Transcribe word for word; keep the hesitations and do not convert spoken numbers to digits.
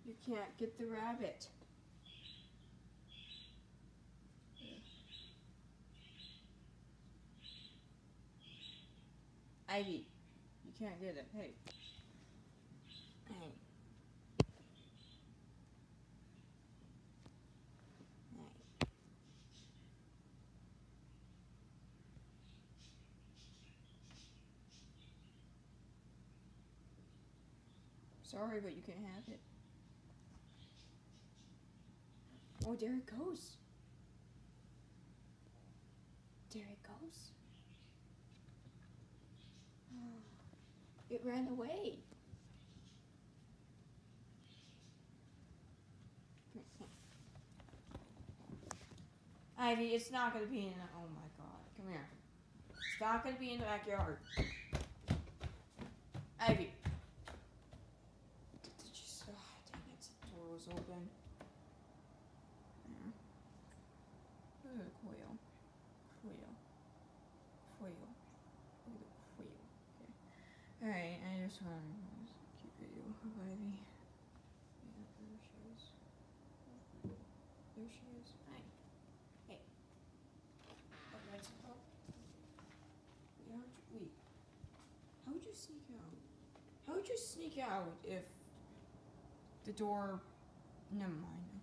You can't get the rabbit. Ivy, you can't get it. Hey. Hey. Hey. Sorry, but you can't have it. Oh, there it goes. There it goes. It ran away. Ivy, it's not gonna be in the, oh my god, come here. It's not gonna be in the backyard. Ivy. Did you just, oh, dang it, the door was open. Yeah. Look at the quail. Quail. Quail. Look at the quail. Okay. Alright, I just want to keep video of Ivy. Yeah, there she is. There she is. Hi. Hey. Oh, that's, oh. Wait, how'd you, wait. How'd you sneak out? How'd you sneak out if the door, never mind.